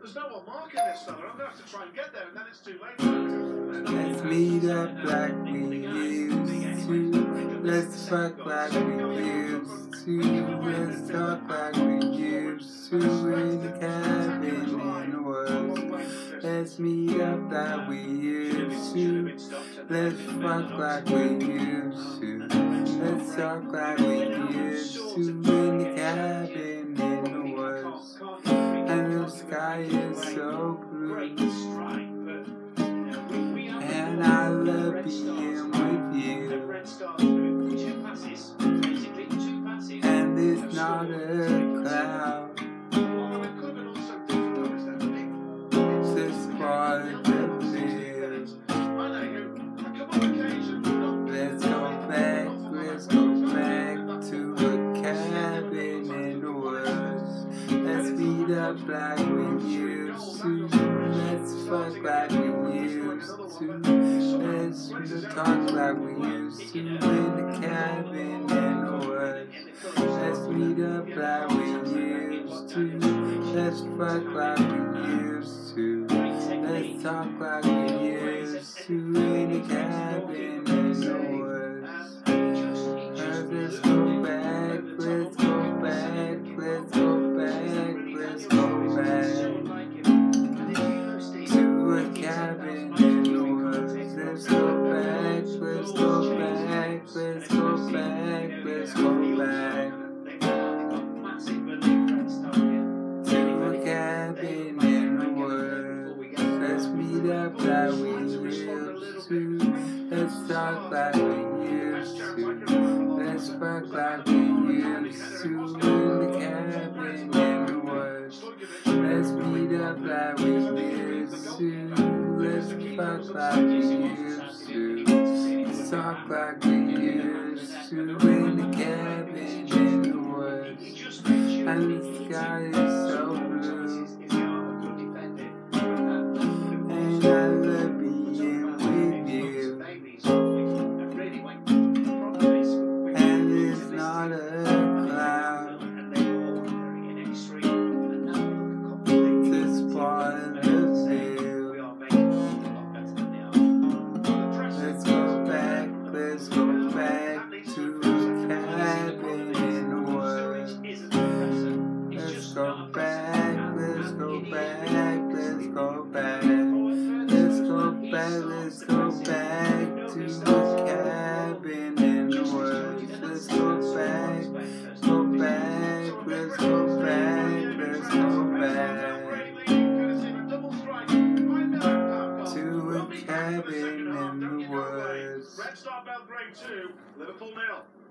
There's no one marking this fella. I'm going to have to try and get there, and then it's too late. Let's meet up like we used to. Let's fuck like we used to. Let's talk like we used to. In the cabin in the woods. Let's meet up like we used to. Let's fuck like we used to. Let's talk like we used to. In the cabin in the woods. And the sky is so blue. And I love being with you. And it's not a cloud. Just for the view. Let's go back to a cabin in the woods. Let's meet up like we used to. Let's fuck like we used to. Let's talk like we used to in the cabin in the woods. Let's meet up like we used to. Let's fuck like we used to. Let's talk like we used to in the cabin in the woods. Let's go back, let's go back, let's go back, let's go back to a cabin in the woods. Let's go back, let's go back, let's go back, let's go back to a cabin in the woods. Let's meet up like we used to. Let's talk like we used to. Let's fuck like we used to in the cabin in the woods. Let's meet up like we used to. Let's fuck like we used to. Let's talk like we used to in the cabin in the woods. And the sky is so blue. And I love being with you. And it's not a cloud. Just for the view. Let's go back to a cabin in the woods. Let's go back, let's go back, let's go back. Let's go back, let's go back to a cabin in the woods. Let's go back, go back, let's go back, let's go back to a cabin in the woods. Red Star Belgrade 2, Liverpool 0.